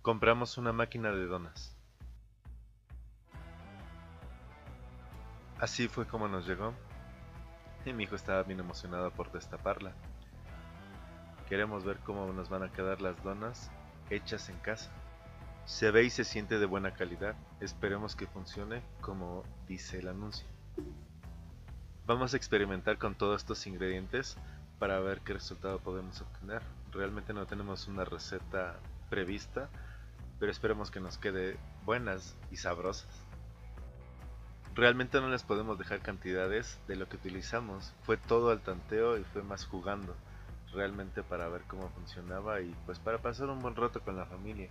Compramos una máquina de donas. Así fue como nos llegó, y mi hijo estaba bien emocionado por destaparla. Queremos ver cómo nos van a quedar las donas hechas en casa. Se ve y se siente de buena calidad, esperemos que funcione como dice el anuncio. Vamos a experimentar con todos estos ingredientes para ver qué resultado podemos obtener. Realmente no tenemos una receta prevista, pero esperemos que nos quede buenas y sabrosas. Realmente no les podemos dejar cantidades de lo que utilizamos, fue todo al tanteo y fue más jugando, realmente para ver cómo funcionaba y pues para pasar un buen rato con la familia.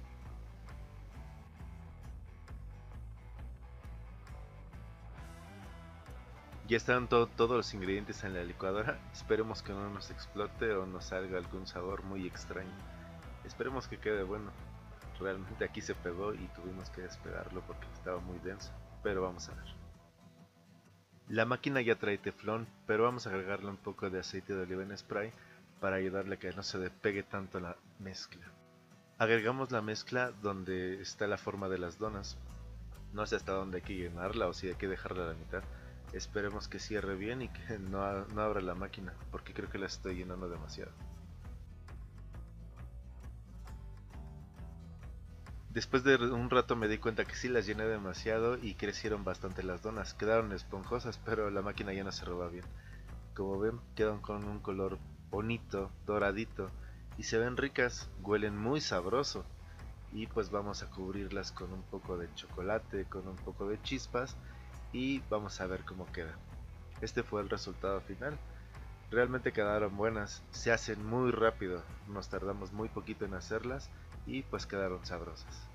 Ya están todos los ingredientes en la licuadora, esperemos que no nos explote o nos salga algún sabor muy extraño. Esperemos que quede bueno. Realmente aquí se pegó y tuvimos que despegarlo porque estaba muy denso, pero vamos a ver. La máquina ya trae teflón, pero vamos a agregarle un poco de aceite de oliva en spray para ayudarle a que no se despegue tanto la mezcla. Agregamos la mezcla donde está la forma de las donas. No sé hasta dónde hay que llenarla o si hay que dejarla a la mitad. Esperemos que cierre bien y que no abra la máquina, porque creo que la estoy llenando demasiado. Después de un rato me di cuenta que sí las llené demasiado y crecieron bastante las donas. Quedaron esponjosas, pero la máquina ya no se roba bien. Como ven, quedan con un color bonito, doradito, y se ven ricas, huelen muy sabroso. Y pues vamos a cubrirlas con un poco de chocolate, con un poco de chispas, y vamos a ver cómo queda. Este fue el resultado final. Realmente quedaron buenas, se hacen muy rápido, nos tardamos muy poquito en hacerlas y pues quedaron sabrosas.